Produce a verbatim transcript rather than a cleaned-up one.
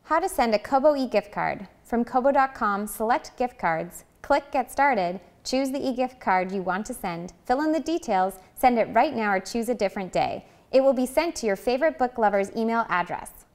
How to send a Kobo e-gift card. From kobo dot com, select gift cards, click Get Started, choose the e-gift card you want to send, fill in the details, send it right now or choose a different day. It will be sent to your favorite book lover's email address.